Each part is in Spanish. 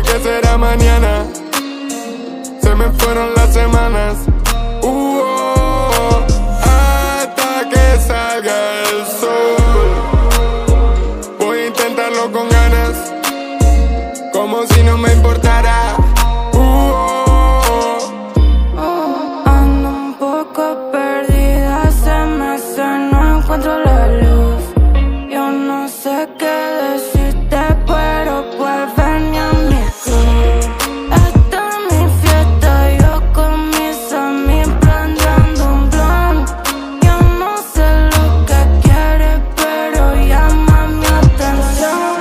qué será mañana. Se me fueron las semanas. Hasta que salga el sol. Voy a intentarlo con ganas, como si no me importara. Ando un poco perdida, se me hace, no encuentro la luz. Yo no sé qué decirte, pero vuelve ni a mi club. Esta es mi fiesta, yo con mis amigos prendiendo un blunt. Yo no sé lo que quieres, pero llama mi atención.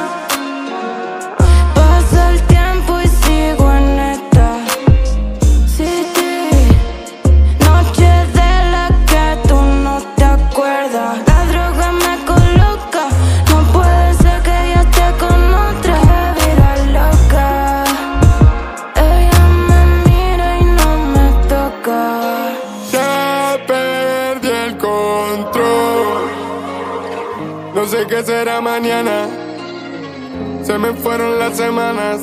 Pasa el tiempo y sigo en esta city. Noche de la que tú no te acuerdas. La droga me coloca, no puede ser que yo esté con otra. Vida loca, ella me mira y no me toca. Ya perdí el control. No sé qué será mañana. Se me fueron las semanas.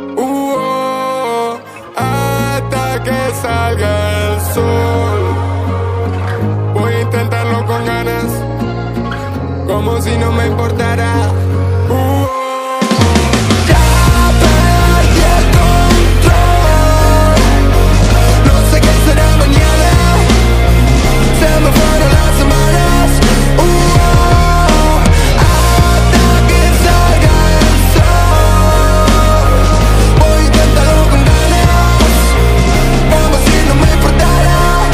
Hasta que salga el sol. Voy a intentarlo con ganas, como si no me importara. Ya perdí el control. No sé qué será mañana. Se me fueron las semanas. Hasta que salga el sol. Voy a intentarlo con ganas, como si no me importara.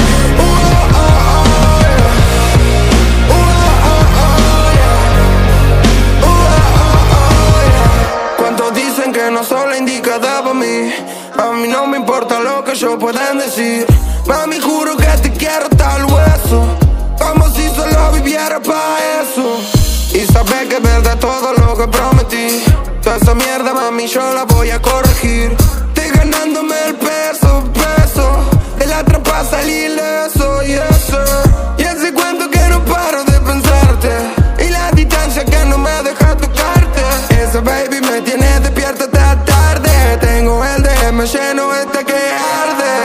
Cuántos dicen que no soy la indicada para mí. A mí no me importa lo que ellos puedan decir. Mami, juro que te quiero hasta el hueso, como si solo viviera pa' eso. Y sabes que es verdad todo lo que prometí. Toda esa mierda, mami, yo la voy a corregir. Estoy ganándome el peso, de la trampa salí ileso, y ese cuento que no paro de pensarte, y la distancia que no me deja tocarte. Esa baby me tiene despierta hasta tarde. Tengo el DM lleno este que arde.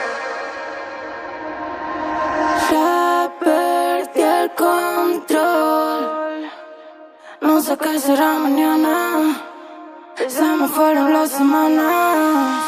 Ya perdí el control. No sé qué será mañana. Se me fueron las semanas.